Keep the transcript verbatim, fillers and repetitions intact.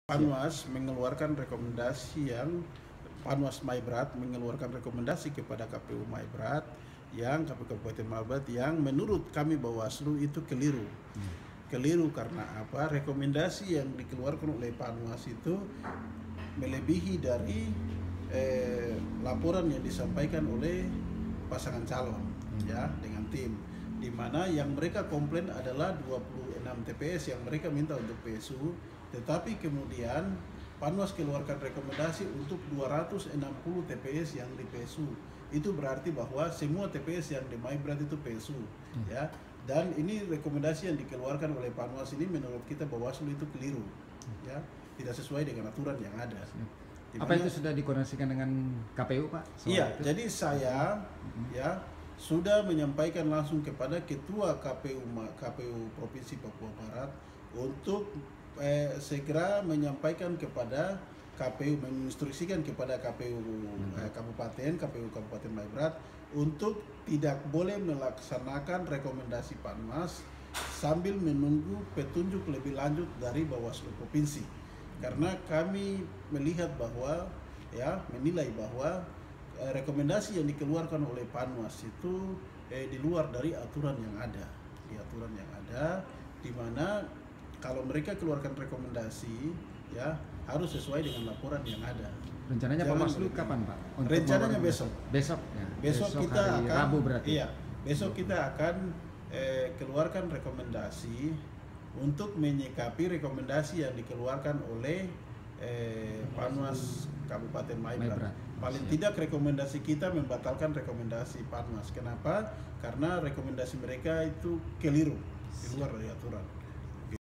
Panwas mengeluarkan rekomendasi yang Panwas Maibrat mengeluarkan rekomendasi kepada K P U Maibrat yang K P U Kabupaten Maibrat yang menurut kami Bawaslu itu keliru. Hmm. Keliru karena apa? Rekomendasi yang dikeluarkan oleh Panwas itu melebihi dari eh, laporan yang disampaikan oleh pasangan calon, hmm. ya, dengan tim, di mana yang mereka komplain adalah dua puluh enam T P S yang mereka minta untuk P S U, tetapi kemudian Panwas keluarkan rekomendasi untuk dua ratus enam puluh T P S yang di P S U. Itu berarti bahwa semua T P S yang di Maibrat itu P S U, hmm. ya. Dan ini rekomendasi yang dikeluarkan oleh Panwas ini menurut kita Bawaslu itu keliru, hmm. ya, tidak sesuai dengan aturan yang ada. Hmm. Dimana, apa itu sudah dikoordinasikan dengan K P U, Pak? Iya, itu? jadi saya, hmm. ya, sudah menyampaikan langsung kepada Ketua K P U K P U Provinsi Papua Barat untuk eh, segera menyampaikan kepada K P U, menginstruksikan kepada K P U eh, Kabupaten, K P U Kabupaten Maibrat untuk tidak boleh melaksanakan rekomendasi Panwas sambil menunggu petunjuk lebih lanjut dari Bawaslu Provinsi. Karena kami melihat bahwa, ya, menilai bahwa eh, rekomendasi yang dikeluarkan oleh Panwas itu eh, di luar dari aturan yang ada, di aturan yang ada, di mana kalau mereka keluarkan rekomendasi, ya, harus sesuai dengan laporan yang ada. Rencananya Bawaslu kapan, Pak? Untuk rencananya besok. Besok, ya. Besok, besok kita hari akan. Rabu berarti. Iya. Besok kita akan eh, keluarkan rekomendasi untuk menyikapi rekomendasi yang dikeluarkan oleh eh, Panwas Kabupaten Maibrat. Maibrat. Paling Siap. tidak rekomendasi kita membatalkan rekomendasi Panwas. Kenapa? Karena rekomendasi mereka itu keliru, di luar dari aturan.